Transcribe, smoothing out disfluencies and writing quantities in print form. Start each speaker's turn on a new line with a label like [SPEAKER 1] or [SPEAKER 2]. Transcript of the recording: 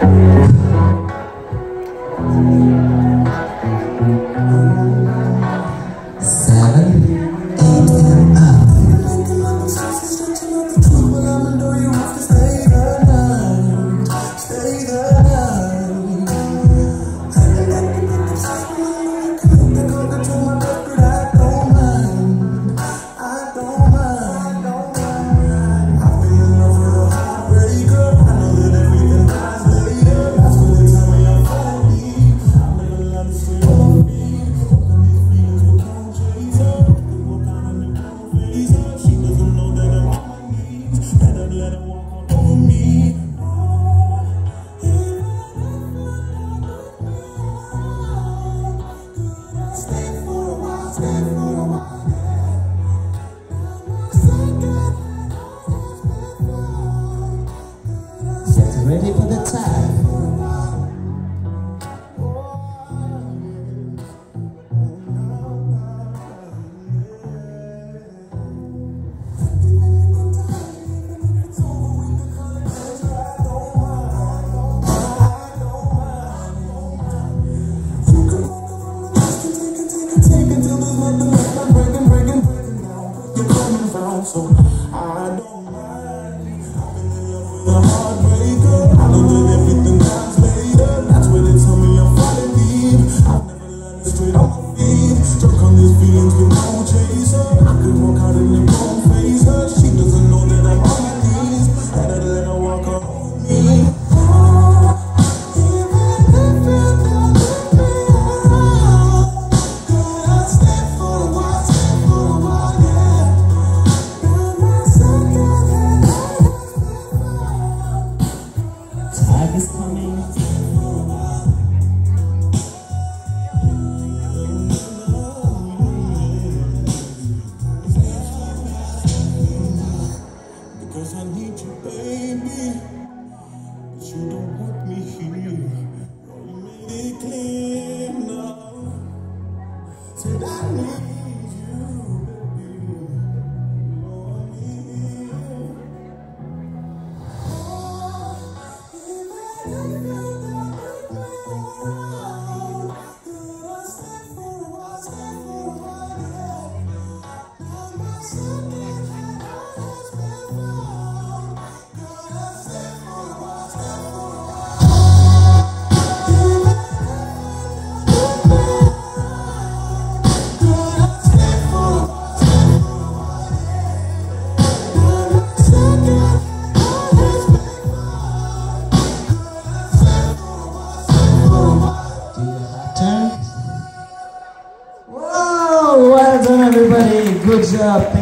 [SPEAKER 1] Ready for the time.
[SPEAKER 2] So I don't mind. I've been in love with a heartbreaker. I know that everything comes later. That's when they tell me I'm falling deep. I've never landed straight on my feet. Stuck on these feelings with no chaser. I could walk out and it won't face her. She doesn't know that I'm on my knees. And I'd let her walk her over me.
[SPEAKER 1] Time is coming.
[SPEAKER 2] Because I need you, baby. But you don't want me here. You made it clear now. Said I need you, baby. You want me here.
[SPEAKER 1] Whoa, well done everybody, good job.